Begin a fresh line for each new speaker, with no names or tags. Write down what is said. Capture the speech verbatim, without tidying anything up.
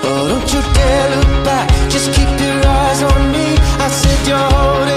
Oh, don't you dare look back, just keep your eyes on me. I said you're holding